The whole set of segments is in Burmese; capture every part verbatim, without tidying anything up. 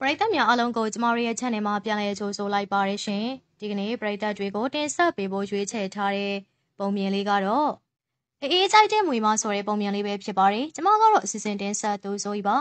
ပရိသတ်များအားလုံးကိုကျမတို့ရဲ့ channel မှာပြန်လည်ကြိုဆိုလိုက်ပါရရှင်ဒီကနေ့ပရိသတ်တွေကိုတင်ဆက်ပေးဖို့ရွေးချယ်ထားတဲ့ပုံမြင်လေးကတော့အေးအေးကြိုက်တဲ့မွေမဆိုတဲ့ပုံမြင်လေးပဲဖြစ်ပါတယ်ကျမကတော့အစီအစဉ်တင်ဆက်သူဆိုဤပါ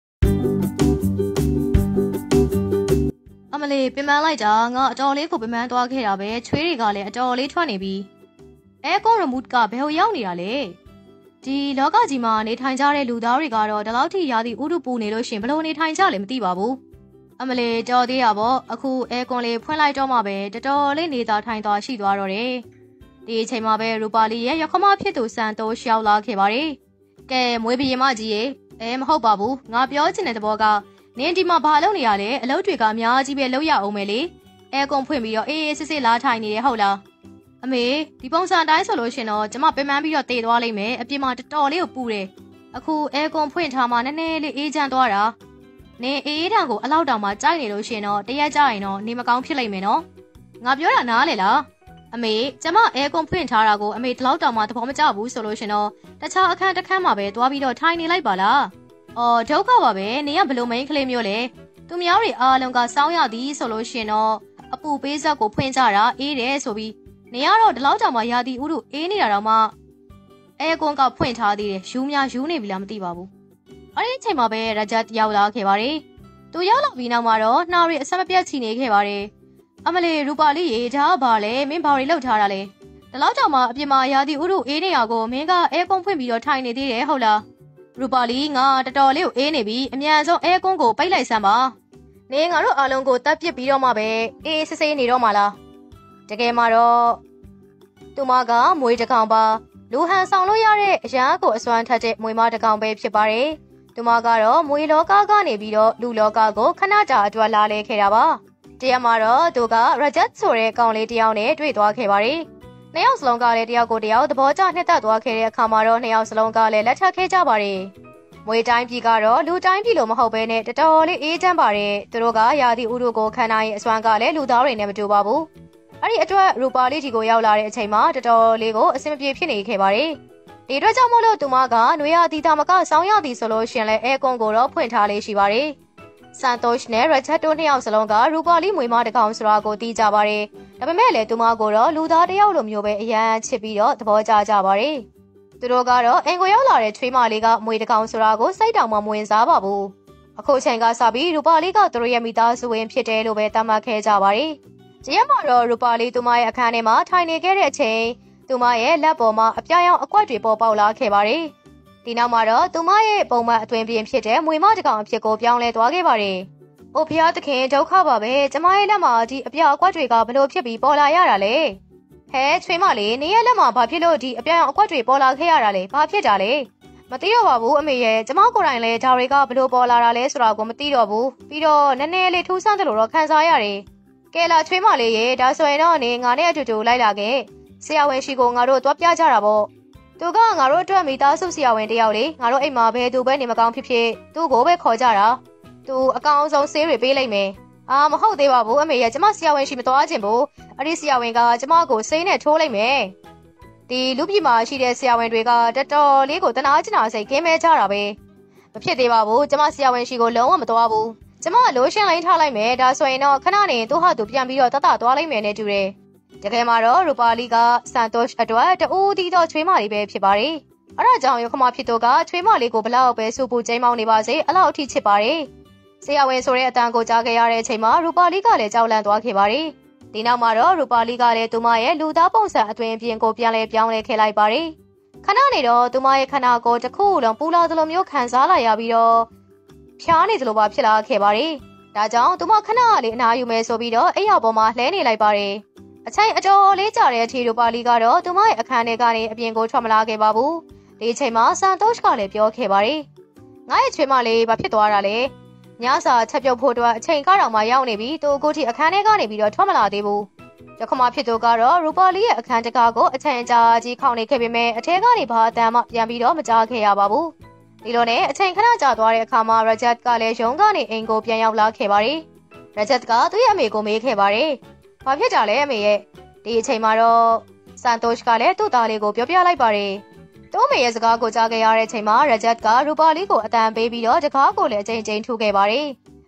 အမလေးပင်ပန်းလိုက်တာငါအတော်လေးကိုပင်ပန်းသွားခဲ့တာပဲချွေးတွေကလည်းအတော်လေးထွက်နေပြီအဲကွန်ရမုတ်ကဘယ်ဟိုရောက်နေတာလဲဒီလောကကြီးမှာနေထိုင်ကြတဲ့လူသားတွေကတော့ဒီလောက်ထိရာသီဥတုပူနေလို့ရှင်ဘလို့နေထိုင်ကြလဲမသိပါဘူးအမလေးတော်သေးရပေါ့အခုအဲကွန်လေးဖွင့်လိုက်တော့မှပဲတော်တော်လေးနေသာထိုင်သွားရှိသွားတော့တယ်ဒီအချိန်မှာပဲရူပါလီရဲ့ရခမဖြစ်သူစံတိုးရှောက်လာခဲ့ပါတယ်ကဲမွေးဘရင်မကြီးရေအဲမဟုတ်ပါဘူးငါပြောချင်တဲ့သဘောကနင်းဒီမှာဘာလုပ်နေရလဲအလုပ်တွေကအများကြီးပဲလုပ်ရအောင်မယ်လေအဲကွန်ဖွင့်ပြီးတော့အေးအေးစစ်စစ်လာထိုင်နေတယ်ဟုတ်လားအမေဒီပုံစံတိုင်းဆိုလို့ရှင်တော့ကျမပင်ပန်းပြီးတော့တေသွားလိမ့်မယ်အပြင်မှာတော်တော်လေးကိုပူတယ်အခုအဲကွန်ဖွင့်ထားမှနည်းနည်းလေးအေးချမ်းသွားတာနေအေးအေးတံကိုအလောက်တောင်မှကြိုက်နေလို့ရှင်တော့တရက်ကြရင်တော့နေမကောင်းဖြစ်လိမ့်မယ်နော်ငါပြောတာနားလေလားအမေကျမအဲကွန်ဖွင့်ထားတာကိုအမေဒီလောက်တောင်မှသဘောမကျဘူးဆိုလို့ရှင်တော့တခြားအခန်းတစ်ခန်းမှာပဲသွားပြီးတော့ထိုင်နေလိုက်ပါလားအော်ဒုက္ခပါပဲနေကဘလို့မိန်းကလေးမျိုးလေသူများတွေအားလုံးကစောင်းရသည်ဆိုလို့ရှင်တော့အပူပေးဇက်ကိုဖွင့်ကြတာအေးတယ်ဆိုပြီးနေရတော့ဒီလောက်တောင်မှရာသီဥတုအေးနေတာတော့မှအဲကွန်ကဖွင့်ထားသေးတယ်ယူများယူနေပြီလားမသိပါဘူးအဲ့ဒီအချိန်မှာပဲရဂျတ်ရောက်လာခဲ့ပါတယ်သူရောက်လာပြီးနောက်မှာတော့နှာရီအဆက်မပြတ်ချီနေခဲ့ပါတယ်အမလေးရူပါလီရေဒါကဘာလဲမင်းဘာတွေလှုပ်ထားတာလဲဒီလောက်တောင်မှအပြင်မှာရာသီဥတုအေးနေရကိုမင်းကအဲကွန်ဖွင့်ပြီးတော့ထိုင်နေသေးတယ်ဟုတ်လားရူပါလီငါတော်တော်လေးကိုအေးနေပြီအမြန်ဆုံးအဲကွန်ကိုပိတ်လိုက်စမ်းပါနေငါတို့အားလုံးကိုတပ်ပစ်ပြီးတော့မှပဲအေးဆေးဆေးနေတော့မှလားတကယ်မှာတော့သူမကမွေးတကောင်ပါလူဟန်ဆောင်လို့ရတဲ့အရာကိုအစွမ်းထက်တဲ့မွေမတကောင်ပဲဖြစ်ပါတယ်သူမကတော့မွေလောကကနေပြီးတော့လူလောကကိုခဏကြာအတွက်လာလဲခဲ့တာပါတရားမှာတော့သူကရဂျတ်ဆိုတဲ့ကောင်လေးတယောက်နဲ့တွေ့သွားခဲ့ပါတယ်နှစ်ယောက်စလုံးကလည်းတယောက်ကိုတယောက်သဘောကျနှစ်သက်သွားခဲ့တဲ့အခါမှာတော့နှစ်ယောက်စလုံးကလည်းလက်ထပ်ခဲ့ကြပါတယ်မွေတိုင်းပြည်ကတော့လူတိုင်းပြည်လိုမဟုတ်ဘဲနဲ့တော်တော်လေးအေးချမ်းပါတယ်သူတို့ကရာသီဥတုကိုခံနိုင်ရင်အစွမ်းကလည်းလူသားတွေနဲ့မတူပါဘူးအဲ့ဒီအတွက်ရူပါလီကြီးကိုရောက်လာတဲ့အချိန်မှာတော်တော်လေးကိုအဆင်မပြေဖြစ်နေခဲ့ပါတယ်ဒီအတွက်ကြောင့်မို့လို့သူမကနွေရာသီတာမကဆောင်းရသည်ဆိုလို့ရှင်လဲအဲကွန်ကိုတော့ဖွင့်ထားလေးရှိပါတယ်စန်တိုရှ်နဲ့ရချက်တိုနှစ်ယောက်စလုံးကရူပါလီမွေမတကောင်ဆိုတာကိုသိကြပါတယ်ဒါပေမဲ့လည်းသူမကိုတော့လူသားတယောက်လိုမျိုးပဲအရန်ချစ်ပြီးတော့သဘောကျကြပါတယ်သူတို့ကတော့အင်ကိုရောက်လာတဲ့ချွေးမလေးကမွေတကောင်ဆိုတာကိုစိတ်တောင်မှမဝင်စားပါဘူးအခုချိန်ကစပြီးရူပါလီကသူတို့ရဲ့မိသားစုဝင်ဖြစ်တယ်လို့ပဲသတ်မှတ်ခဲ့ကြပါတယ်ကျရမှာတော့ရူပါလီသူမရဲ့အခန်းထဲမှာထိုင်နေခဲ့တဲ့အချိန်သူမရဲ့လက်ပေါ်မှာအပြာရောင်အကွက်တွေပေါ်ပေါက်လာခဲ့ပါတယ်ဒီနောက်မှာတော့သူမရဲ့ပုံမှန်အတွင်ပြင်းဖြစ်တဲ့မွေမတကောင်အဖြစ်ကိုပြောင်းလဲသွားခဲ့ပါတယ်။အိုဖျားသခင်ဒုက္ခပါပဲကျမရဲ့လက်မှာဒီအပြာအကွက်တွေကဘလို့ဖြစ်ပြီးပေါ်လာရတာလဲ။ဟဲချွေးမလေးနေရဲ့လက်မှာဘာဖြစ်လို့ဒီအပြာရောင်အကွက်တွေပေါ်လာခဲ့ရတာလဲ။ဘာဖြစ်တာလဲ။မသိတော့ပါဘူးအမေရဲ့ကျမကိုယ်တိုင်လည်းဒါတွေကဘလို့ပေါ်လာတာလဲဆိုတာကိုမသိတော့ဘူး။ပြီးတော့နည်းနည်းလေးထူးဆန်းတယ်လို့တော့ခံစားရတယ်။ကဲလာချွေးမလေးရဲ့ဒါဆိုရင်တော့နေငါနဲ့အတူတူလိုက်လာခဲ့။ဆရာဝန်ရှိကိုငါတို့သွားပြကြတာပေါ့။သူကငါတို့အတွက်မိသားစုဆရာဝန်တယောက်လေငါတို့အိမ်မှာဘယ်သူပဲနေမကောင်းဖြစ်ဖြစ်သူ့ကိုပဲခေါ်ကြတာသူအကောင်ဆုံးဆေးတွေပေးလိုက်မယ်အာမဟုတ်သေးပါဘူးအမေရဲ့ကျမဆရာဝန်ရှိမသွားခြင်းဘူးအဲ့ဒီဆရာဝန်ကကျမကိုဆေးနဲ့ထိုးလိုက်မယ်ဒီလူပြည်မှာရှိတဲ့ဆရာဝန်တွေကတော်တော်လေးကိုတနာကျင်နာစိတ်ကင်းမဲကြတာပဲမဖြစ်သေးပါဘူးကျမဆရာဝန်ရှိကိုလုံးဝမသွားဘူးကျမလိုရှင်းလိုက်ထားလိုက်မယ်ဒါဆိုရင်တော့ခဏနေသူ့ဟာသူပြန်ပြီးတော့တတသွားလိုက်မယ်နဲ့တူတယ်တကယ်မှာတော့ရူပါလီကစန်တိုရှ်အတွက်တူးတီတော့ချွေးမလေးပဲဖြစ်ပါတယ်။အဲ့ဒါကြောင့်ရခမဖြစ်တော့ကချွေးမလေးကိုဘလောက်ပဲစူပူကျိမ်းမောင်းနေပါစေအလောက်အထိချစ်ပါတယ်။ဆရာဝန်ဆိုတဲ့အတန်ကိုကြားခဲ့ရတဲ့အချိန်မှာရူပါလီကလည်းကြောက်လန့်သွားခဲ့ပါတယ်။ဒီနောက်မှာတော့ရူပါလီကလည်းသူမရဲ့လူသားပုံစံအတွင်ပြင်ကိုပြန်လဲပြောင်းလဲခဲ့လိုက်ပါတယ်။ခဏနေတော့သူမရဲ့ခန္ဓာကိုယ်တစ်ခုလုံးပူလာသလိုမျိုးခံစားလာရပြီးတော့ဖျားနေသလိုပါဖြစ်လာခဲ့ပါတယ်။ဒါကြောင့်သူမခဏလေးအနားယူမယ်ဆိုပြီးတော့အိမ်ရောက်ပေါ်မှာလှဲနေလိုက်ပါတယ်။အချိန်အတော်လေးကြာတဲ့အထီရူပါလီကတော့သူမရဲ့အခန်းထဲကနေအပြင်ကိုထွက်မလာခဲ့ပါဘူးဒီအချိန်မှာစန်တိုရှ်ကလည်းပြောခဲ့ပါတယ်ငါရဲ့ချွေးမလေးဘာဖြစ်သွားတာလဲညစာချက်ပြုတ်ဖို့အတွက်အချိန်ကတော့မှရောက်နေပြီသူကိုတီအခန်းထဲကနေပြီးတော့ထွက်မလာသေးဘူးရခမဖြစ်သူကတော့ရူပါလီရဲ့အခန်းတကားကိုအချိန်ကြာကြီးခေါင်းနေခဲ့ပေမဲ့အထဲကနေဘာအတန်မှပြန်ပြီးတော့မကြားခဲ့ရပါဘူးဒီလိုနဲ့အချိန်ခဏကြာသွားတဲ့အခါမှာရဂျတ်ကလည်းရုံးကနေအိမ်ကိုပြန်ရောက်လာခဲ့ပါတယ်ရဂျတ်ကသူ့ရဲ့အမေကိုမေးခဲ့ပါတယ်ဘာဖြစ်ကြလဲအမေရဲ့ဒီအချိန်မှာတော့စန်တိုရှ်ကလည်းသူ့သားလေးကိုပြောပြလိုက်ပါတယ်သူ့အမေရဲ့စကားကိုကြားခဲ့ရတဲ့အချိန်မှာရဂျတ်ကရူပါလီကိုအတန်ပေးပြီးတော့တကားကိုလည်းအချိန်ချင်းထူခဲ့ပါတယ်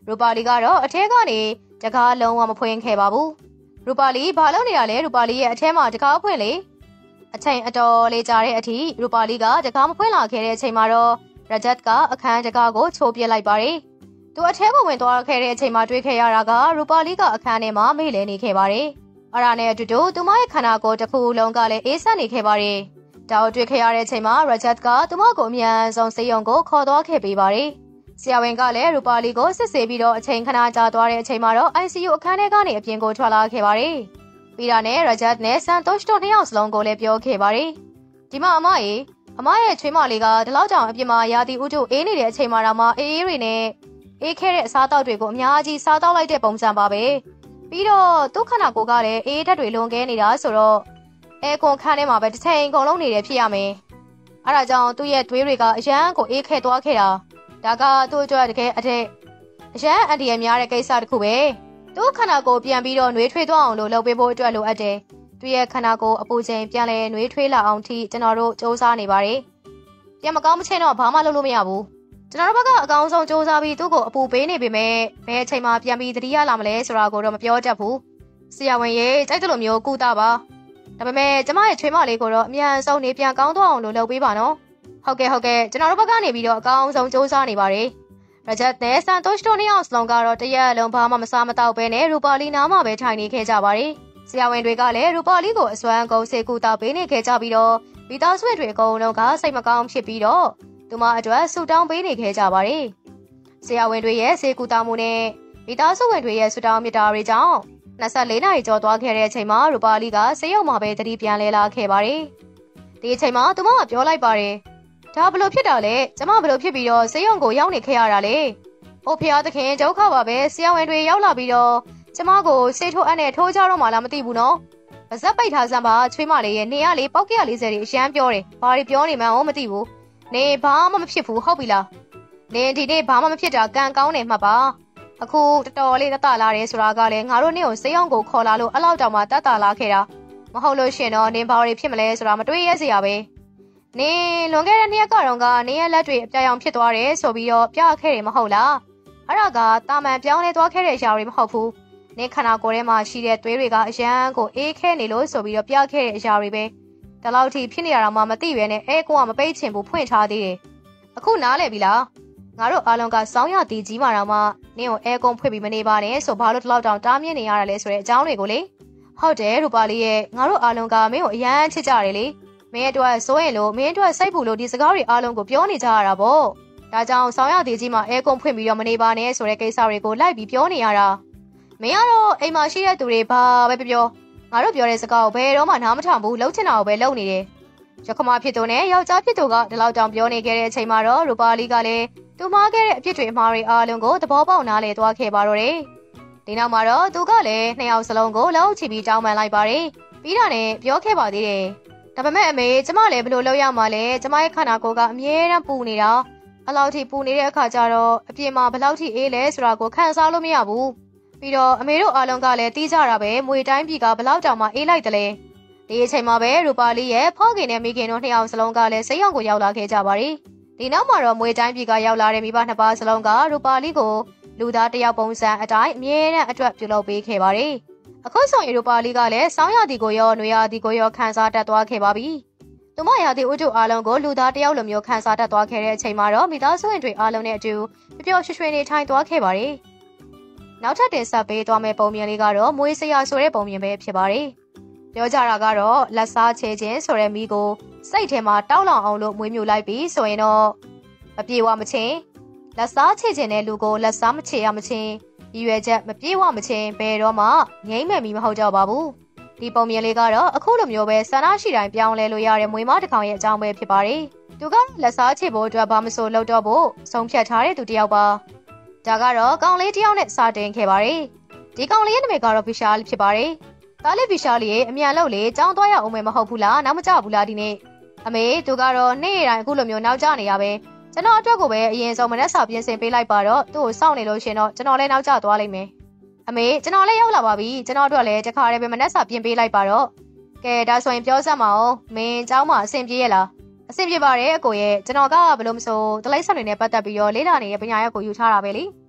ရူပါလီကတော့အထဲကနေတကားလုံးဝမဖွင့်ခဲ့ပါဘူးရူပါလီဘာလုပ်နေရလဲရူပါလီရဲ့အထဲမှာတကားဖွင့်လေအချိန်အတော်လေးကြာတဲ့အထိရူပါလီကတကားမဖွင့်လာခဲ့တဲ့အချိန်မှာတော့ရဂျတ်ကအခန်းတကားကိုချိုးပစ်လိုက်ပါတယ်သူအထဲကိုဝင်သွားခဲ့တဲ့အချိန်မှာတွေ့ခဲ့ရတာကရူပါလီကအခန်းထဲမှာမေ့လည်နေခဲ့ပါတယ်အရာနဲ့အတူတူသူမရဲ့ခန္ဓာကိုယ်တစ်ခုလုံးကလည်းအေးဆက်နေခဲ့ပါတယ်ဒါကိုတွေ့ခဲ့ရတဲ့အချိန်မှာရဂျတ်ကသူမကိုအမြန်ဆုံးဆေးရုံကိုခေါ်သွားခဲ့ပေးပါတယ်ဆရာဝန်ကလည်းရူပါလီကိုစစ်ဆေးပြီးတော့အချိန်ခဏကြာသွားတဲ့အချိန်မှာတော့ I C U အခန်းထဲကနေအပြင်ကိုထွက်လာခဲ့ပါတယ်ပြီးတာနဲ့ရဂျတ်နဲ့ဆန်တိုရှ်တို့နှစ်ယောက်စလုံးကိုလည်းပြောခဲ့ပါတယ်ဒီမှာအမရေအမရဲ့ချွေးမလေးကဒီလောက်ကြောင်အပြင်မှာရာသီဥတုအေးနေတဲ့အချိန်မှာတော့မှအေးအေးတွေနဲ့အေးခဲတဲ့အစားအသောက်တွေကိုအများကြီးစားတော့လိုက်တဲ့ပုံစံပါပဲပြီးတော့သူ့ခန္ဓာကိုယ်ကလည်းအေးဓာတ်တွေလွန်ကဲနေတာဆိုတော့အဲကွန်ခန်းထဲမှာပဲတစ်ချိန်ကုန်လုံးနေတယ်ဖြစ်ရမယ်အဲဒါကြောင့်သူ့ရဲ့သွေးတွေကအရန်ကိုအေးခဲသွားခဲ့တာဒါကသူ့အတွက်တကယ်အထက်အရန်အန်တီရများတဲ့ကိစ္စတစ်ခုပဲသူ့ခန္ဓာကိုယ်ပြန်ပြီးတော့နှွေးထွေးသွားအောင်လို့လုပ်ပေးဖို့အတွက်လိုအပ်တယ်သူ့ရဲ့ခန္ဓာကိုယ်အပူချိန်ပြန်လဲနှွေးထွေးလာအောင်ထိကျွန်တော်တို့စူးစမ်းနေပါတယ်ပြန်မကောင်းမချင်းတော့ဘာမှလုပ်လို့မရဘူးကျွန်တော်တို့ဘက်ကအကောင်းဆုံးစူးစမ်းပြီးသူ့ကိုအပူပေးနေပေမဲ့ဘယ်အချိန်မှပြန်ပြီးသတိရလာမလဲဆိုတာကိုတော့မပြောတတ်ဘူးဆရာဝန်ရေကြိုက်တယ်လို့မျိုးကုသပါဒါပေမဲ့ကျမရဲ့ချွေးမလေးကိုတော့အမြန်ဆုံးနေပြန်ကောင်းသွားအောင်လို့လုပ်ပေးပါနော်ဟုတ်ကဲ့ဟုတ်ကဲ့ကျွန်တော်တို့ဘက်ကနေပြီးတော့အကောင်းဆုံးစူးစမ်းနေပါတယ်ရဂျတ်နဲ့ဆန်တိုရှ်တို့နှစ်ယောက်စလုံးကတော့တရက်လုံးဘာမှမစားမတော့ဘဲနဲ့ရူပါလီနားမှာပဲထိုင်နေခဲ့ကြပါတယ်ဆရာဝန်တွေကလည်းရူပါလီကိုအစွမ်းကုန်စေကူတာပေးနေခဲ့ကြပြီးတော့မိသားစုတွေအကုန်လုံးကစိတ်မကောင်းဖြစ်ပြီးတော့သူမအတွက်ဆူတောင်းပေးနေခဲ့ကြပါတယ်ဆရာဝန်တွေရဲ့စေကူတာမှုနဲ့မိသားစုဝင်တွေရဲ့ဆူတောင်းမြတ်တာတွေကြောင့်နှစ်ဆယ့်လေးနာရီကျော်သွားခဲ့တဲ့အချိန်မှာရူပါလီကဆေးရုံမှာပဲတတိပြန်လဲလာခဲ့ပါတယ်ဒီအချိန်မှာသူမကပြောလိုက်ပါတယ်ဒါဘလို့ဖြစ်တာလဲကျမဘလို့ဖြစ်ပြီးတော့ဆေးရုံကိုရောက်နေခဲ့ရတာလေ။အိုဖျားသခင်ဒုက္ခပါပဲဆရာဝန်တွေရောက်လာပြီးတော့ကျမကိုဆေးထိုးအပ်နဲ့ထိုးကြတော့မှလားမသိဘူးနော်။ပါဇက်ပိတ်ထားစမ်းပါချွေးမလေးရဲ့နေရလေးပေါက်ကရလေးစဲတွေအရှမ်းပြောတယ်။ဘာတွေပြောနေမှန်းမသိဘူး။နေဘာမှမဖြစ်ဘူးဟုတ်ပြီလား။နေဒီနေ့ဘာမှမဖြစ်တာကံကောင်းနေမှပါ။အခုတော်တော်လေးတတလာတယ်ဆိုတာကလည်းငါတို့နေ့ကိုဆေးရုံကိုခေါ်လာလို့အလောက်တောင်မှတတလာခဲ့တာ။မဟုတ်လို့ရှင်တော့နေဘာတွေဖြစ်မလဲဆိုတာမတွေးရစရာပဲ။နေလွန်ခဲ့တဲ့နှစ်ရက်ကတော့ကနေရဲ့လက်တွေအပြာရောင်ဖြစ်သွားတယ်ဆိုပြီးတော့ပြခဲ့တယ်မဟုတ်လားအဲ့ဒါကတာမန်ပြောင်းလဲသွားခဲ့တဲ့အရာတွေမဟုတ်ဘူးနေခန္ဓာကိုယ်ထဲမှာရှိတဲ့သွေးတွေကအရန်ကိုအေးခဲနေလို့ဆိုပြီးတော့ပြခဲ့တဲ့အရာတွေပဲဒါလောက်ထိဖြစ်နေရတာမှမသိပဲနဲ့အဲကိုကမပိတ်ချင်ဘူးဖွင့်ထားသေးတယ်အခုနားလဲပြီလားငါတို့အားလုံးကစောင်းရတီကြီးမှာတော့မှနင်းကိုအဲကုန်းဖွင့်ပြီးမနေပါနဲ့ဆိုဘာလို့ဒီလောက်တောင်တားမြစ်နေရတာလဲဆိုတဲ့အကြောင်းတွေကိုလေဟုတ်တယ်ရူပါလီရဲ့ငါတို့အားလုံးကမင်းကိုအရန်ချစ်ကြတယ်လေမင်းအတွက်စိုးရင်လို့မင်းအတွက်စိတ်ပူလို့ဒီစကားတွေအားလုံးကိုပြောနေကြရတာပေါ့ဒါကြောင့်ဆောင်းရသေးကြီးမှာအဲကုန်းဖွင့်ပြီးတော့မနေပါနဲ့ဆိုတဲ့ကိစ္စတွေကိုလိုက်ပြီးပြောနေရတာမင်းကတော့အိမ်မှာရှိတဲ့သူတွေဘာပဲပြောပြောငါတို့ပြောတဲ့စကားကိုဘယ်တော့မှနားမထောင်ဘူးလှုပ်ချင်တာကိုပဲလှုပ်နေတယ်ရခမဖြစ်သူနဲ့ယောက်ျားဖြစ်သူကဒီလောက်တောင်ပြောနေခဲ့တဲ့အချိန်မှာတော့ရူပါလီကလည်းသူမှားခဲ့တဲ့အဖြစ်တွေအမှားတွေအားလုံးကိုသဘောပေါက်နားလည်သွားခဲ့ပါတော့တယ်ဒီနောက်မှာတော့သူကလည်းနှစ်ယောက်စလုံးကိုလှုပ်ချပြီးတောင်းပန်လိုက်ပါတယ်ပြီးတာနဲ့ပြောခဲ့ပါသေးတယ်ဒါပေမဲ့အမေကျမလည်းဘယ်လိုလုပ်ရမှာလဲကျမရဲ့ခန္ဓာကိုယ်ကအမြဲတမ်းပူနေတာအလောက်ထိပူနေတဲ့အခါကျတော့အပြင်မှာဘယ်လောက်ထိအေးလဲဆိုတာကိုခံစားလို့မရဘူးပြီးတော့အမေတို့အားလုံးကလည်းတီးကြတာပဲမွေတိုင်းပြည်ကဘယ်လောက်တောင်မှအေးလိုက်တယ်လဲဒီအချိန်မှာပဲရူပါလီရဲ့ဖောက်ခင်နဲ့မိခင်တို့နှစ်ယောက်စလုံးကလည်းစိတ်ရောက်ကိုရောက်လာခဲ့ကြပါတယ်ဒီနောက်မှာတော့မွေတိုင်းပြည်ကရောက်လာတဲ့မိဘနှစ်ပါးစလုံးကရူပါလီကိုလူသားတစ်ယောက်ပုံစံအတိုင်းအမြဲတမ်းအတွက်ပြုလုပ်ပေးခဲ့ပါတယ်အခုဆိုရင်ရူပါလီကလည်းစောင်းရသည်ကိုရောနွေရသည်ကိုရောခန်းစားတတ်သွားခဲ့ပါပြီ။သူမရသည်ဥတုအားလုံးကိုလူသားတယောက်လိုမျိုးခန်းစားတတ်သွားခဲ့တဲ့အချိန်မှာတော့မိသားစုဝင်တွေအားလုံးနဲ့အတူပျော်ပျော်ရွှင်ရွှင်နေထိုင်သွားခဲ့ပါတယ်။နောက်ထပ်တင်ဆက်ပေးသွားမယ့်ပုံမြင်လေးကတော့မွေးစရာဆိုတဲ့ပုံမြင်ပဲဖြစ်ပါတယ်။ပြောကြတာကတော့လက်စားချေခြင်းဆိုတဲ့မိကိုစိတ်ထဲမှာတောက်လောင်အောင်လို့မွေးမြူလိုက်ပြီးဆိုရင်တော့မပြေဝမချင်းလက်စားချေခြင်းတဲ့လူကိုလက်စားမချေရမချင်းရည်ရွယ်ချက်မပြေဝမချင်းဘယ်တော့မှငိမ့်မဲ့မီမဟုတ်တော့ပါဘူးဒီပုံမြင်လေးကတော့အခုလိုမျိုးပဲဆန္ဒရှိတိုင်းပြောင်းလဲလို့ရတဲ့မွေးမတစ်ကောင်ရဲ့အကြောင်းပဲဖြစ်ပါတယ်သူကလက်စားချေဖို့အတွက်ဘာမဆိုလုပ်တော့ဖို့ဆုံးဖြတ်ထားတဲ့သူတစ်ယောက်ပါဒါကတော့ကောင်လေးတစ်ယောက်နဲ့စတင်ခဲ့ပါတယ်ဒီကောင်လေးရဲ့နာမည်ကတော့ဗီရှာလီဖြစ်ပါတယ်ဒါလေးဗီရှာလီရဲ့အမြန်လို့လေကြောင်းသွားရအောင်မယ်မဟုတ်ဘူးလားနောက်မကြဘူးလားဒီနေ့အမေသူကတော့နေ့တိုင်းအခုလိုမျိုးနောက်ကျနေရပဲကျွန်တော်အတွက်ကိုပဲအရင်ဆုံးမနက်စာပြင်ဆင်ပေးလိုက်ပါတော့သူ့ကိုစောင့်နေလို့ရှင်တော့ကျွန်တော်လည်းနောက်ကျသွားလိမ့်မယ်အမေကျွန်တော်လည်းရောက်လာပါပြီကျွန်တော်တို့လည်းတခါတည်းပဲမနက်စာပြင်ပေးလိုက်ပါတော့ကဲဒါဆိုရင်ပြောစမ်းပါဦးမင်းเจ้าမှာအဆင်ပြေရဲ့လားအဆင်ပြေပါတယ်အကိုရဲ့ကျွန်တော်ကဘယ်လိုမဆိုတလိုက်ဆောင်နေနဲ့ပတ်သက်ပြီးတော့လေးလာနေတဲ့ပညာရပ်ကိုယူထားတာပဲလေ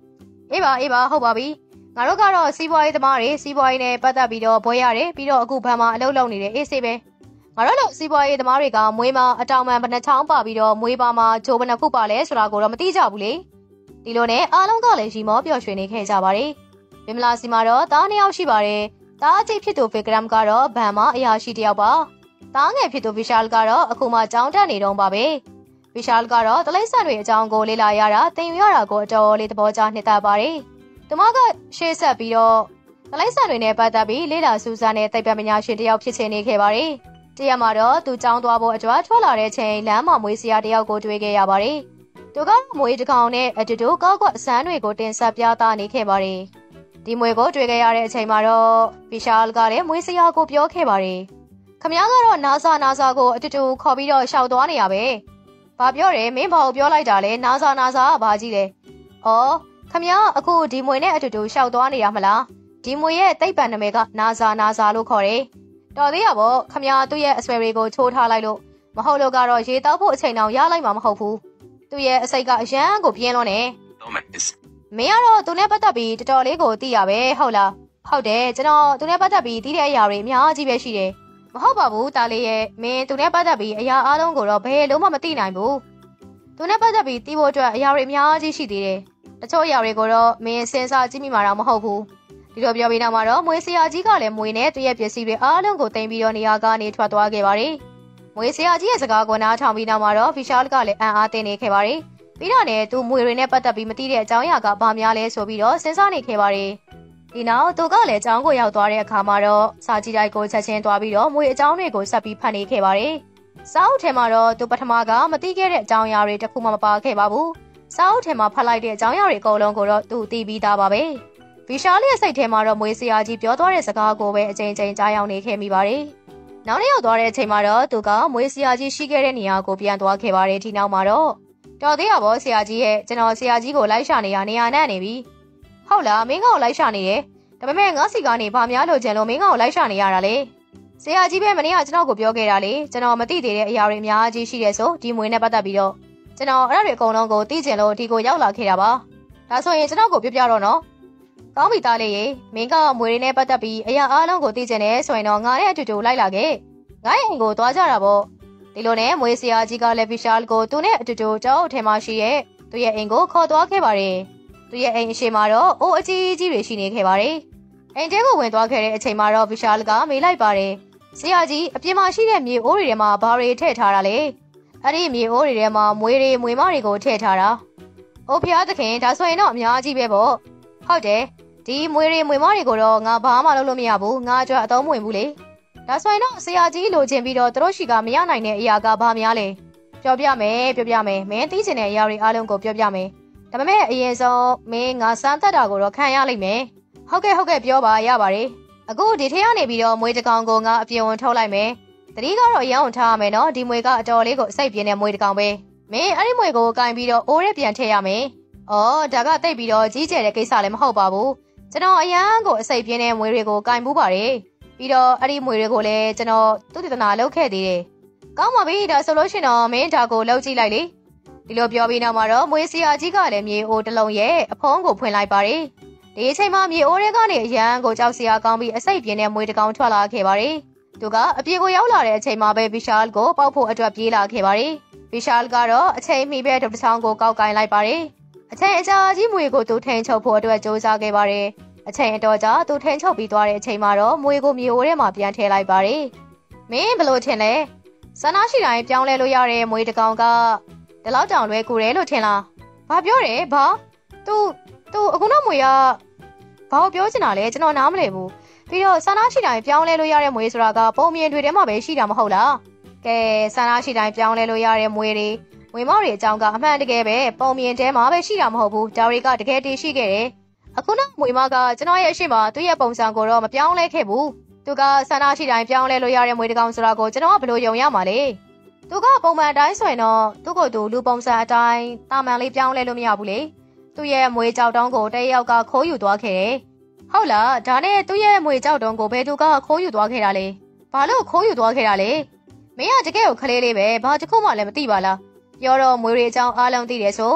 အေးပါအေးပါဟုတ်ပါပြီငါတို့ကတော့စီးပွားရေးသမားတွေစီးပွားရေးနဲ့ပတ်သက်ပြီးတော့ဘွဲရတယ်ပြီးတော့အခုဘန်မှာအလုပ်လုပ်နေတယ်အေးစေးပဲငါတို့လို့စီးပွားရေးသမားတွေကမွေးမှာအတောင်ပံဘယ်နှချောင်းပါပြီးတော့မွေးပါမှာဂျိုးဘယ်နှခုပါလဲဆိုတာကိုတော့မသိကြဘူးလေဒီလိုနဲ့အားလုံးကလည်းရီမောပျော်ရွှင်နေခဲ့ကြပါတယ်မင်္ဂလာစီမှာတော့တားနှစ်ယောက်ရှိပါတယ်တားအကြီးဖြစ်သူဗီကရမ်ကတော့ဘန်မှာအရာရှိတစ်ယောက်ပါတားငယ်ဖြစ်သူဗီရှာလ်ကတော့အခုမှကြောင်းတက်နေတော့ပါပဲဗီရှာလ်ကတော့တလိမ့်ဆန်တွေအကြောင်းကိုလေ့လာရတာသင်ယူရတာကိုအတော်လေးသဘောကျနှစ်သက်ပါတယ်သူမကရှေ့ဆက်ပြီးတော့တလိမ့်ဆန်တွေနဲ့ပတ်သက်ပြီးလေ့လာစူးစမ်းတဲ့သိပ္ပံပညာရှင်တစ်ယောက်ဖြစ်နေခဲ့ပါတယ်တရက်မှာတော့သူကြောင်းသွားဖို့အကြွားထွက်လာတဲ့ချိန်လမ်းမှာမွေးစရာတစ်ယောက်ကိုတွေ့ခဲ့ရပါတယ်သူကမွေးတစ်ကောင်နဲ့အတူတူကောက်ကွက်အစမ်းတွေကိုတင်ဆက်ပြသနေခဲ့ပါတယ်ဒီမွေကိုတွေ့ခဲ့ရတဲ့အချိန်မှာတော့ဗီရှာလ်ကလည်းမွေးစရာကိုပြောခဲ့ပါတယ်ခမ ्या ကတော့နာဆာနာဆာကိုအတူတူခေါ်ပြီးတော့ရှောက်သွားနေရပဲဘာပြောတယ်မင်းဘာကိုပြောလိုက်တာလဲနာဆာနာဆာကဘာကြီးလဲအော်ခမ ्या အခုဒီမွေနဲ့အတူတူရှောက်သွားနေတာမလားဒီမွေရဲ့သိပ္ပံနာမည်ကနာဆာနာဆာလို့ခေါ်တယ်တော်သေးရပေါ့ခမ ्या သူ့ရဲ့အဆွဲတွေကိုချိုးထားလိုက်လို့မဟုတ်လို့ကတော့ရေတောက်ဖို့အချိန်တောင်ရလိုက်မှာမဟုတ်ဘူးသူ့ရဲ့အစိတ်ကအရန်ကိုပြင်းလို့နေမင်းကတော့သူနဲ့ပတ်သက်ပြီးတော်တော်လေးကိုသိရပဲဟုတ်လားဟုတ်တယ်ကျွန်တော်သူနဲ့ပတ်သက်ပြီးသိတဲ့အရာတွေအများကြီးပဲရှိတယ်မဟုတ်ပါဘူးတားလေးရဲ့မင်းသူနဲ့ပတ်သက်ပြီးအရာအားလုံးကိုတော့ဘယ်လုံးမှမသိနိုင်ဘူးသူနဲ့ပတ်သက်ပြီးသိဖို့အတွက်အရာတွေအများကြီးရှိသေးတယ်တချို့အရာတွေကိုတော့မင်းစဉ်းစားကြည့်မိမှာတော့မဟုတ်ဘူးဒီလိုပြောပြီးနောက်မှာတော့မွေဆရာကြီးကလည်းမွေနဲ့သူ့ရဲ့ပစ္စည်းတွေအားလုံးကိုတင်ပြီးတော့နေရာကနေထွက်သွားခဲ့ပါတယ်မွေဆရာကြီးရဲ့စကားကိုနားထောင်ပြီးနောက်မှာတော့ဖီရှာလ်ကလည်းအံ့အားသင့်နေခဲ့ပါတယ်ပြီးတော့လည်းသူမွေတွေနဲ့ပတ်သက်ပြီးမသိတဲ့အကြောင်းအရာကဘာများလဲဆိုပြီးတော့စဉ်းစားနေခဲ့ပါတယ်ဒီနောက်သူကလည်းအကြောင်းကိုရောက်သွားတဲ့အခါမှာတော့စာကြည့်တိုက်ကိုချက်ချင်းသွားပြီးတော့မွေအကြောင်းတွေကိုဆက်ပြီးဖတ်နေခဲ့ပါတယ်စာအုပ်ထဲမှာတော့သူပထမကမသိခဲ့တဲ့အကြောင်းအရာတွေတခုမှမပါခဲ့ပါဘူးစာအုပ်ထဲမှာဖတ်လိုက်တဲ့အကြောင်းအရာတွေအကုန်လုံးကိုတော့သူသိပြီးသားပါပဲဗီရှာလ်ရဲ့စိတ်ထဲမှာတော့မွေဆရာကြီးပြောသွားတဲ့စကားကိုပဲအချိန်ချင်းကြားရောက်နေခဲ့မိပါတယ်နောက်နေ့ရောက်သွားတဲ့အချိန်မှာတော့သူကမွေဆရာကြီးရှိခဲ့တဲ့နေရာကိုပြန်သွားခဲ့ပါတယ်ဒီနောက်မှာတော့တော်သေးရပါဆရာကြီးရဲ့ကျွန်တော်ဆရာကြီးကိုလိုက်ရှာနေရနေရာနဲ့နေပြီဟုတ်လားမင်းကောင်လိုက်ရှာနေတယ်ဒါပေမဲ့ငါစီကနေဘာများလို့ကျန်လို့မင်းကောင်လိုက်ရှာနေရတာလေဆရာကြီးပဲမနေ့ကကျွန်တော်ကိုပြောခဲ့တာလေကျွန်တော်မသိသေးတဲ့အရာတွေအများကြီးရှိတယ်ဆိုဒီမွေနဲ့ပတ်သက်ပြီးတော့ကျွန်တော်အဲ့ဒါတွေအကုန်လုံးကိုသိကျင်လို့ဒီကိုရောက်လာခဲ့တာပါဒါဆိုရင်ကျွန်တော်ကိုပြပြတော့နော်ကောင်းပြီသားလေးရေမင်းကမွေတွေနဲ့ပတ်သက်ပြီးအရာအားလုံးကိုသိကျင်တယ်ဆိုရင်တော့ငါနဲ့အတူတူလိုက်လာခဲ့ငါ့အိမ်ကိုသွားကြတာပေါ့ဒီလိုနဲ့မွေဆရာကြီးကလည်းဗီရှာလ်ကိုသူနဲ့အတူတူကြောက်ထဲမှာရှိရဲ့သူရဲ့အိမ်ကိုခေါ်သွားခဲ့ပါတယ်သူရဲ့အိမ်အရှိမှာတော့အိုးအကြီးကြီးတွေရှိနေခဲ့ပါတယ်အိမ်ထဲကိုဝင်သွားခဲ့တဲ့အချိန်မှာတော့ဗီရှာလ်ကမေးလိုက်ပါတယ်ဆရာကြီးအပြင်မှာရှိတဲ့မြေအိုးတွေထဲမှာဘာတွေထည့်ထားတာလဲအဲ့ဒီမြေအိုးတွေထဲမှာမွေတွေမွေမတွေကိုထည့်ထားတာအိုးဖျားသခင်ဒါဆိုရင်တော့အများကြီးပဲပေါ့ဟုတ်တယ်ဒီမွေတွေမွေမတွေကိုတော့ငါဘာမှလုပ်လို့မရဘူးငါအတွက်အသုံးမဝင်ဘူးလေဒါဆိုရင်တော့ဆရာကြီးလိုချင်ပြီးတော့သူတို့ရှိကမရနိုင်တဲ့အရာကဘာများလဲပြောပြမယ်ပြောပြမယ်မင်းသိချင်တဲ့အရာတွေအားလုံးကိုပြောပြမယ်ဒါပေမဲ့အရင်ဆုံးမင်းငါစမ်းသပ်တာကိုတော့ခံရလိမ့်မယ်ဟုတ်ကဲ့ဟုတ်ကဲ့ပြောပါရပါတယ်အခုဒီထဲကနေပြီးတော့မွေတကောင်ကိုငါအပြင်ဝင်ထုတ်လိုက်မယ်တတိကတော့အရန်အောင်ထားရမယ်နော်ဒီမွေကအတော်လေးကိုအစိတ်ပြင်းတဲ့မွေတကောင်ပဲမင်းအဲ့ဒီမွေကိုကင်ပြီးတော့အိုးရဲပြန်ထည့်ရမယ်အော်ဒါကတိတ်ပြီးတော့ကြီးကျယ်တဲ့ကိစ္စလည်းမဟုတ်ပါဘူးကျွန်တော်အရန်ကိုအစိတ်ပြင်းတဲ့မွေတွေကိုကင်ပူးပါတယ်ပြီးတော့အဲ့ဒီမွေတွေကိုလည်းကျွန်တော်သူတည်တနာလုပ်ခဲ့သေးတယ်ကောင်းပါပြီဒါဆိုလို့ရှင်တော့မင်းဒါကိုလှုပ်ကြည့်လိုက်လေဒီလိုပြောပြီးနောက်မှာတော့မွေဆရာကြီးကလည်းမြေအိုးတစ်လုံးရဲ့အဖုံးကိုဖွင့်လိုက်ပါတယ်ဒီအချိန်မှာမြေအိုးတွေကနေအရန်ကိုကြောက်စရာကောင်းပြီးအစိတ်ပြင်းတဲ့မွေတကောင်ထွက်လာခဲ့ပါတယ်သူကအပြေကိုရောက်လာတဲ့အချိန်မှာပဲဗီရှာလ်ကိုပေါက်ဖို့အတွက်ပြေးလာခဲ့ပါတယ်ဗီရှာလ်ကတော့အချိန်မီပဲဒုတ်တစ်ချောင်းကိုကောက်ကင်လိုက်ပါတယ်အချိန်အကြာကြီးမွေကိုသူထိန်ချုပ်ဖို့အတွက်စူးစမ်းခဲ့ပါတယ်အချိန်အတော်ကြာသူထိန်ချုပ်ပြီးသွားတဲ့အချိန်မှာတော့မွေကိုမြေအိုးထဲမှာပြန်ထည့်လိုက်ပါတယ်မင်းဘလို့ထင်လဲဆန္ဒရှိတိုင်းပြောင်းလဲလို့ရတဲ့မွေတကောင်ကဒီလောက်တောင်လွဲကူတယ်လို့ထင်လားဘာပြောတယ်ဘာသူသူအခုတော့မွေကဘာကိုပြောချင်တာလဲကျွန်တော်နားမလည်ဘူးပြီးတော့ဆန္ဒရှိတိုင်းပြောင်းလဲလို့ရတဲ့မွေဆိုတာကပုံမြင်တွေထဲမှာပဲရှိတာမဟုတ်လားကဲဆန္ဒရှိတိုင်းပြောင်းလဲလို့ရတဲ့မွေတွေမွေမောက်တွေအကြောင်းကအမှန်တကယ်ပဲပုံမြင်ထဲမှာပဲရှိတာမဟုတ်ဘူးဒါတွေကတကယ်တည်ရှိခဲ့တယ်အခုနောက်မွေမကကျွန်တော်ရဲ့အရှိမသူ့ရဲ့ပုံစံကိုတော့မပြောင်းလဲခဲ့ဘူးသူကဆန္ဒရှိတိုင်းပြောင်းလဲလို့ရတဲ့မွေတကောင်ဆိုတာကိုကျွန်တော်ကဘယ်လိုယုံရမှာလဲသူကပုံမှန်အတိုင်းဆိုရင်တော့သူ့ကိုယ်သူလူပုံစံအတိုင်းတာမန်လေးပြောင်းလဲလို့မရဘူးလေသူ့ရဲ့မွေကြောက်တုံးကိုတယောက်ကခိုးယူသွားခဲ့တယ်ဟုတ်လားဒါနဲ့သူ့ရဲ့မွေကြောက်တုံးကိုဘယ်သူကခိုးယူသွားခဲ့တာလဲဘာလို့ခိုးယူသွားခဲ့တာလဲမင်းကတကယ်ကိုခလေးလေးပဲဘာတစ်ခုမှလည်းမသိပါလားပြောတော့မွေတွေအကြောင်းအားလုံးသိတယ်ဆို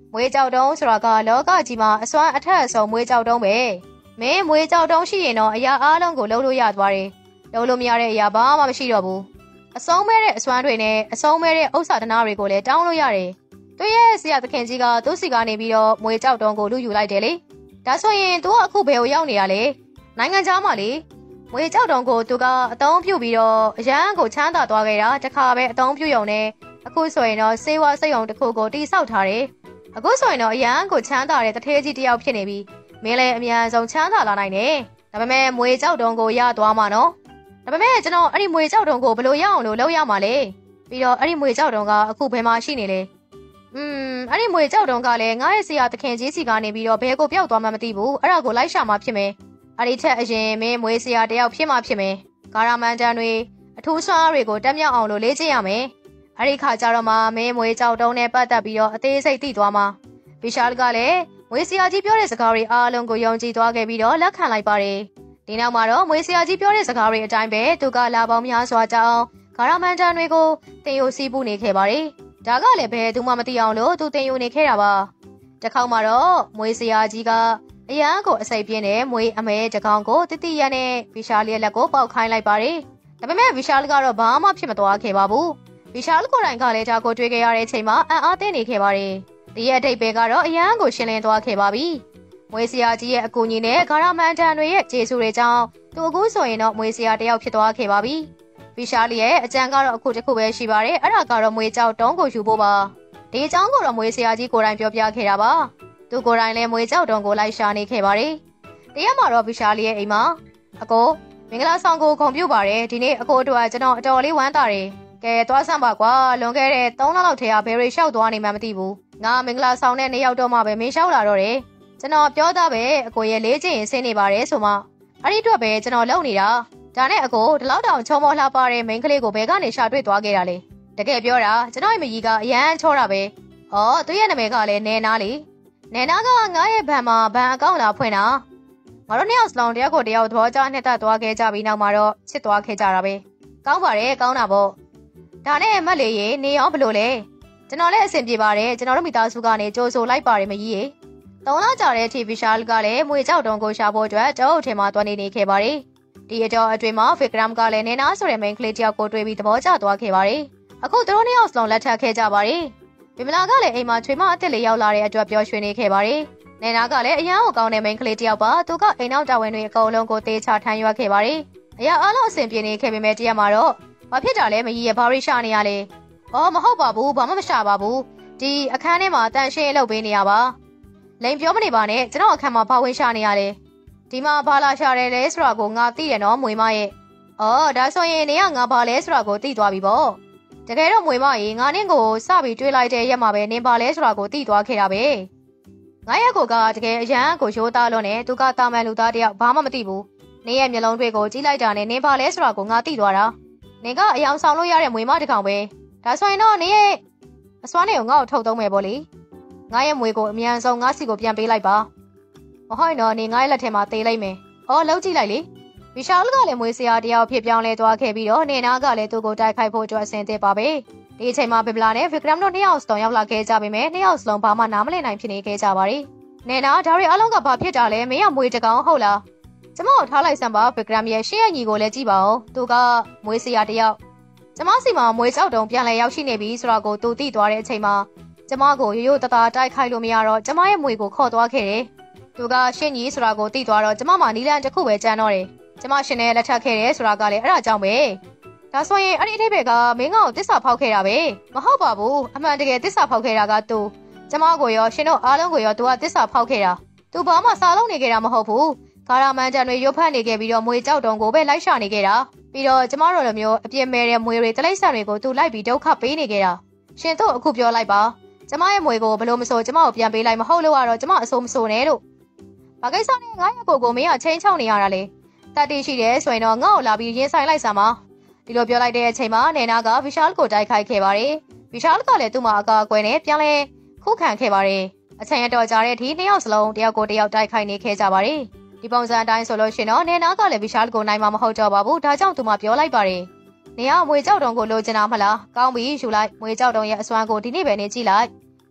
မွေးကြောက်တုံးဆိုတာကလောကကြီးမှာအစွမ်းအထက်အဆုံးမွေးကြောက်တုံးပဲမင်းမွေးကြောက်တုံးရှိရင်တော့အရာအားလုံးကိုလှုပ်လို့ရသွားတယ်လှုပ်လို့မရတဲ့အရာဘာမှမရှိတော့ဘူးအဆုံးမဲတဲ့အစွမ်းတွေနဲ့အဆုံးမဲတဲ့ဥစ္စာဒနာတွေကိုလည်းတောင်းလို့ရတယ်သူရဲ့ဆရာသခင်ကြီးကသူ့စီကနေပြီးတော့မွေးကြောက်တုံးကိုလူယူလိုက်တယ်လေဒါဆိုရင်သူကအခုဘယ်ကိုရောက်နေရလဲနိုင်ငံခြားမှာလေမွေးကြောက်တုံးကိုသူကအတုံးပြုတ်ပြီးတော့အရန်ကိုချမ်းသာသွားခဲ့တာတခါပဲအတုံးပြုတ်ရုံနဲ့အခုဆိုရင်တော့စေဝါစိတ်ုံတစ်ခုကိုတိဆောက်ထားတယ်အခုဆိုရင်တော့အရန်ကိုချမ်းသာတဲ့တထေးကြီးတစ်ယောက်ဖြစ်နေပြီမင်းလည်းအများဆုံးချမ်းသာလာနိုင်တယ်ဒါပေမဲ့မွေးကြောက်တုံးကိုရသွားမှာနော်ဒါပေမဲ့ကျွန်တော်အဲ့ဒီမွေးကြောက်တုံးကိုဘယ်လိုရအောင်လို့လုပ်ရမှာလဲပြီးတော့အဲ့ဒီမွေးကြောက်တုံးကအခုဘယ်မှာရှိနေလဲอืมအဲ့ဒီမွေးကြောက်တုံးကလည်းငါ့ရဲ့ဆရာသခင်ကြီးစီကနေပြီးတော့ဘယ်ကိုပျောက်သွားမှမသိဘူးအဲ့ဒါကိုလိုက်ရှာမှဖြစ်မယ်အဲ့ဒီထက်အရင်မင်းမွေးဆရာတယောက်ဖြစ်မှဖြစ်မယ်ကာရာမန်တန်တွေအထူးဆွမ်းတွေကိုတက်မြောက်အောင်လို့လေ့ကျင့်ရမယ်အဲ့ဒီခါကျတော့မှမင်းမွေးကြောက်တုံးနဲ့ပတ်သက်ပြီးတော့အသေးစိတ်သိသွားမှာဗီရှာလ်ကလည်းမွေးဆရာကြီးပြောတဲ့စကားတွေအားလုံးကိုယုံကြည်သွားခဲ့ပြီးတော့လက်ခံလိုက်ပါတယ်ဒီနောက်မှာတော့မွေးဆရာကြီးပြောတဲ့စကားတွေအတိုင်းပဲသူကလာပေါင်းများစွာကြောင်းကာရာမန်တန်တွေကိုတင်ယူစီးပူးနေခဲ့ပါတယ်ဒါကလည်းဘယ်သူမှမသိအောင်လို့သူတင်ယူနေခဲ့တာပါတစ်ခေါက်မှာတော့မွေးဆရာကြီးကအရန်ကိုအစိပ်ပြင်းတဲ့မွေးအမဲတကောင်ကိုတတိယနဲ့ဗီရှာလ်ရဲ့လက်ကိုပေါက်ခိုင်းလိုက်ပါတယ်ဒါပေမဲ့ဗီရှာလ်ကတော့ဘာမှဖြစ်မသွားခဲ့ပါဘူးဗီရှာလ်ကိုယ်တိုင်ကလည်းဒါကိုတွေ့ခဲ့ရတဲ့အချိန်မှာအံ့အားသင့်နေခဲ့ပါတယ်ဒီရဲ့အတိတ်ပဲကတော့အရန်ကိုရှင်းလင်းသွားခဲ့ပါပြီမွေးဆရာကြီးရဲ့အကူအညီနဲ့ဂါရမန်တန်တွေရဲ့ကျေးဇူးတွေကြောင့်သူအခုဆိုရင်တော့မွေးဆရာတယောက်ဖြစ်သွားခဲ့ပါပြီဗီရှာလ်ရဲ့အကြံကတော့အခုတစ်ခုပဲရှိပါတယ်အဲ့ဒါကတော့မွေးကြောက်တုံးကိုယူဖို့ပါဒီအကြောင်းကိုတော့မွေးဆရာကြီးကိုယ်တိုင်ပြောပြခဲ့တာပါသူကိုယ်တိုင်လည်းမွေးကြောက်တုံးကိုလိုက်ရှာနေခဲ့ပါတယ်တရက်မှာတော့ဗီရှာလ်ရဲ့အိမ်မှာအကိုမင်္ဂလာဆောင်ကိုဂုဏ်ပြုပါတယ်ဒီနေ့အကိုတို့ကကျွန်တော်အတော်လေးဝမ်းသာတယ်ကဲသွားစမ်းပါကွာလွန်ခဲ့တဲ့သုံးလလောက်ထဲကဘယ်ရီလျှောက်သွားနေမှမသိဘူးငါမင်္ဂလာဆောင်တဲ့နေ့ရောက်တော့မှပဲမင်းလျှောက်လာတော့တယ်ကျွန်တော်ပြောသားပဲအကိုရဲ့လေးချင်ရင်ဆင်းနေပါတယ်ဆိုမှအဲ့ဒီအတွက်ပဲကျွန်တော်လုံနေတာဒါနဲ့အကိုဒီလောက်တောင်ချုံမောလှပတဲ့မိန်းကလေးကိုဘယ်ကနေရှာတွေ့သွားခဲ့တာလဲတကယ်ပြောတာကျွန်တော်ရဲ့မကြီးကအရန်ချောတာပဲဩသူရဲ့နာမည်ကလည်းနဲနာလေနဲနာကငါရဲ့ဘဏ်မှာဘဏ်အကောင့်လာဖွင့်တာငါတို့နှစ်ယောက်စလုံးတယောက်ကိုတယောက်သဘောကျနှစ်သက်သွားခဲ့ကြပြီးနောက်မှာတော့ချစ်သွားခဲ့ကြတာပဲကောင်းပါတယ်ကောင်းတာပေါ့ဒါနဲ့မက်လေးရေနေအောင်ဘလို့လဲကျွန်တော်လည်းအဆင်ပြေပါတယ်ကျွန်တော်တို့မိသားစုကနေကြိုးဆိုလိုက်ပါတယ်မကြီးရေသုံးလကြာတဲ့အထိဗီရှာလ်ကလည်းမွေကြောက်တုံးကိုရှာဖို့အတွက်တောအုပ်ထဲမှာတွားနေနေခဲ့ပါတယ်ဒီအတော်အတွင်းမှာဗီကရမ်ကလည်းနေနာဆိုတဲ့မိန်းကလေးတယောက်ကိုတွေ့ပြီးသဘောကျသွားခဲ့ပါတယ်အခုသူတို့နှစ်ယောက်စလုံးလက်ထပ်ခဲ့ကြပါတယ်ဗီမလာကလည်းအိမ်မှာချွေမအစ်စ်လေးရောက်လာတဲ့အတွက်ပျော်ရွှင်နေခဲ့ပါတယ်နေနာကလည်းအရန်ကိုကောင်းတဲ့မိန်းကလေးတယောက်ပါသူကအိမ်နောက်တာဝန်တွေအကုန်လုံးကိုတေးချထမ်းရွက်ခဲ့ပါတယ်အရာအားလုံးအဆင်ပြေနေခဲ့ပေမဲ့တရက်မှာတော့ဘာဖြစ်တာလဲမကြီးရဲ့ဘာရိရှာနေရလဲအော်မဟုတ်ပါဘူးဘာမှမရှာပါဘူးဒီအခန်းထဲမှာတန်ရှင်းလုပ်ပေးနေရပါလိန်ပြောမနေပါနဲ့ကျွန်တော်အခန်းမှာဘာဝင်ရှာနေရလဲဒီမှာဘာလာရှာတယ်လဲဆိုတာကိုငါသိရနော်မွေမရဲ့အော်ဒါဆိုရင်နေကငါဘာလဲဆိုတာကိုသိသွားပြီပေါ့တကယ်တော့မွေမရေငါနင့်ကိုစပြီးတွေးလိုက်တဲ့ရက်မှာပဲနင်ဘာလဲဆိုတာကိုသိသွားခဲ့တာပဲငါရဲ့ကိုကတကယ်အရန်ကိုရိုးသားလွန်းနေသူကတာမန်လူသားတယောက်ဘာမှမသိဘူးနင်ရဲ့မျက်လုံးတွေကိုကြည့်လိုက်တာနဲ့နင်ဘာလဲဆိုတာကိုငါသိသွားတာနင်ကအယောင်ဆောင်လို့ရတဲ့မွေမတစ်ကောင်ပဲဒါဆိုရင်တော့နင်ရဲ့အစွမ်းတွေကိုငါ့ကိုထုတ်သုံးမယ်ပေါ့လေငါရဲ့မွေကိုအမြန်ဆုံးငါစီကိုပြန်ပေးလိုက်ပါမဟုတ်ရင်တော့နင်ငါရဲ့လက်ထဲမှာသေးလိုက်မယ်အော်လှုပ်ကြည့်လိုက်လေဗီရှာလ်ကလည်းမွေဆရာတယောက်ဖြစ်ပြောင်းလဲသွားခဲ့ပြီးတော့နေနာကလည်းသူ့ကိုတိုက်ခိုက်ဖို့အတွက်အဆင်သင့်ပါပဲဒီအချိန်မှာဗီဗလာနဲ့ဗီကရမ်တို့နှစ်ယောက်စလုံးရောက်လာခဲ့ကြပေမဲ့နှစ်ယောက်စလုံးဘာမှနားမလည်နိုင်ဖြစ်နေခဲ့ကြပါရီနေနာဒါရီအလုံးကဘာဖြစ်တာလဲမင်းကမွေတကောင်ဟုတ်လားကျမကိုထားလိုက်စမ်းပါဗီကရမ်ရဲ့ရှေ့ရညီကိုလည်းကြည့်ပါဦးသူကမွေဆရာတယောက်ကျမစီမှာမွေကြောက်တုံပြန်လဲရောက်ရှိနေပြီဆိုတော့ကိုသူသိသွားတဲ့အချိန်မှာကျမကိုရိုးရိုးတသားတိုက်ခိုက်လို့မရတော့ကျမရဲ့မွေကိုခေါ်သွားခဲ့တယ်သူကရှင့်ကြီးဆိုတာကိုသိသွားတော့ကျမမှနီလန်တစ်ခုပဲကြမ်းတော့တယ်ကျမရှင်နဲ့လက်ထပ်ခဲ့တယ်ဆိုတာကလည်းအဲ့ဒါကြောင့်ပဲဒါဆိုရင်အဲ့ဒီအထိပ္ပယ်ကမင်းကောင်တစ္ဆာဖောက်ခဲ့တာပဲမဟုတ်ပါဘူးအမှန်တကယ်တစ္ဆာဖောက်ခဲ့တာကသူကျမကိုရောရှင်တို့အားလုံးကိုရောသူကတစ္ဆာဖောက်ခဲ့တာသူဘာမှစားလုံးနေခဲ့တာမဟုတ်ဘူးဂါရမန်တန်တွေရုပ်ဖက်နေခဲ့ပြီးတော့မွေကြောက်တုံကိုပဲလိုက်ရှာနေခဲ့တာပြီးတော့ကျမတို့လိုမျိုးအပြစ်မဲ့တဲ့မွေတွေတလိမ့်ဆန်တွေကိုသူလိုက်ပြီးဒုက္ခပေးနေခဲ့တာရှင်တို့အခုပြောလိုက်ပါကျမရဲ့မွေကိုဘလို့မဆိုကျမကိုပြန်ပေးလိုက်မဟုတ်လို့ကတော့ကျမအဆိုးမဆိုးနဲ့လို့ဘာကိစ္စနဲ့ငါရဲ့ကိုကိုမင်းကချင်းချောင်းနေရတာလေတတ်တည်ရှိတယ်ဆိုရင်တော့ငါ့ကိုလာပြီးရင်ဆိုင်လိုက်စမ်းပါဒီလိုပြောလိုက်တဲ့အချိန်မှာနေနာကဗီရှာလ်ကိုတိုက်ခိုက်ခဲ့ပါတယ်ဗီရှာလ်ကလည်းသူ့မှာအကာအကွယ်နဲ့ပြန်လဲခုခံခဲ့ပါတယ်အချိန်အတော်ကြာတဲ့အထိနှစ်ယောက်စလုံးတယောက်ကိုတယောက်တိုက်ခိုက်နေခဲ့ကြပါတယ်ဒီပုံစံအတိုင်းဆိုလို့ရှင်တော့နေနာကလည်းဗီရှာလ်ကိုနိုင်မှာမဟုတ်တော့ပါဘူးဒါကြောင့်သူမှပြောလိုက်ပါတယ်နေကမွေကြောက်တုံကိုလိုချင်တာမလားကောင်းပြီယူလိုက်မွေကြောက်တုံရဲ့အစွမ်းကိုဒီနေ့ပဲနေကြည့်လိုက်တ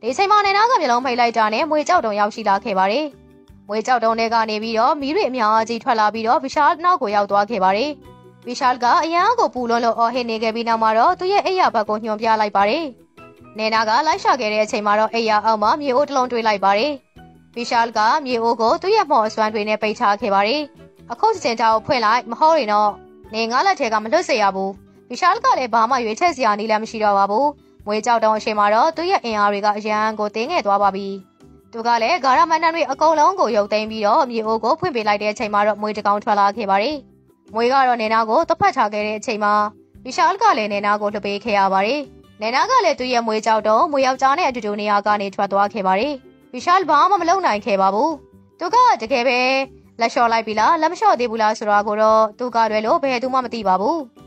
ဒီချိန်မှာနေနာကမျိုးလုံးဖိတ်လိုက်တာနဲ့မွေကြောက်တုံရောက်ရှိလာခဲ့ပါတယ်မွေကြောက်တုံတွေကနေပြီးတော့မီးတွေအများကြီးထွက်လာပြီးတော့ဗီရှားနောက်ကိုရောက်သွားခဲ့ပါတယ်ဗီရှားကအရန်ကိုပူလွန်းလို့အော်ဟစ်နေခဲ့ပြီးနောက်မှာတော့သူ့ရဲ့အိယာဘက်ကိုညွှန်ပြလိုက်ပါတယ်နေနာကလိုက်ရှာခဲ့တဲ့အချိန်မှာတော့အိယာအောက်မှာမြေအိုးတစ်လုံးတွေ့လိုက်ပါတယ်ဗီရှားကမြေအိုးကိုသူ့ရဲ့မော်အစွမ်းတွေနဲ့ပိတ်ချခဲ့ပါတယ်အခုစင်တာကိုဖွင့်လိုက်မဟုတ်ရင်တော့နေငါလက်ထဲကမလွတ်စေရဘူးဗီရှားကလည်းဘာမှရွေးချက်စရာနည်းလည်းမရှိတော့ပါဘူးမွေကြောက်တုံအချိန်မှာတော့သူ့ရဲ့အင်အားတွေကအရန်ကိုတင်းငယ်သွားပါပြီသူကလည်းဂါရမန်တန်တွေအကုန်လုံးကိုရုပ်သိမ်းပြီးတော့မြေအိုးကိုဖွင့်ပေးလိုက်တဲ့အချိန်မှာတော့မွေတကောင်ထွက်လာခဲ့ပါတယ်မွေကတော့နေနာကိုတဖတ်ချခဲ့တဲ့အချိန်မှာဗီရှားကလည်းနေနာကိုလှပေးခဲ့ရပါတယ်နေနာကလည်းသူ့ရဲ့မွေကြောက်တုံမွေယောက်ျားနဲ့အတူတူနေရာကနေထွက်သွားခဲ့ပါတယ်ဗီရှားဘာမှမလုပ်နိုင်ခဲ့ပါဘူးသူကတကယ်ပဲလက်လျှော့လိုက်ပြီလားလက်မလျှော့သေးဘူးလားဆိုတာကိုတော့သူကလည်းလို့ဘယ်သူမှမသိပါဘူး